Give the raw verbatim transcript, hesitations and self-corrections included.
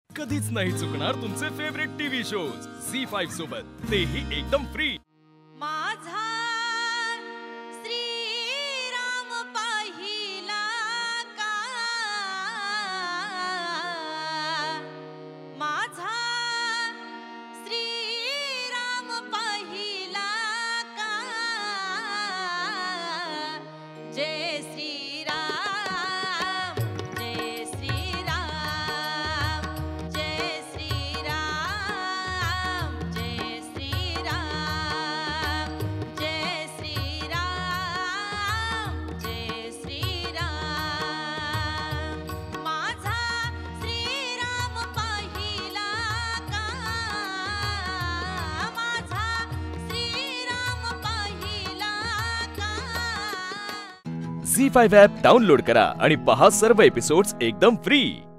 कधीच नाही चुकणार तुमचे favourite TV shows Zee five सोबत, तेही एकदम फ्री। माझा श्रीराम पाहिला का, माझा श्रीराम पाहिला का, जय श्रीराम जय श्रीराम जय श्रीराम जय श्रीराम जय श्रीराम जय श्रीराम। माझा श्रीराम पाहिला का, माझा श्रीराम पाहिला का। झी फाइव्ह ॲप डाउनलोड करा आणि पहा सर्व एपिसोड्स एकदम फ्री।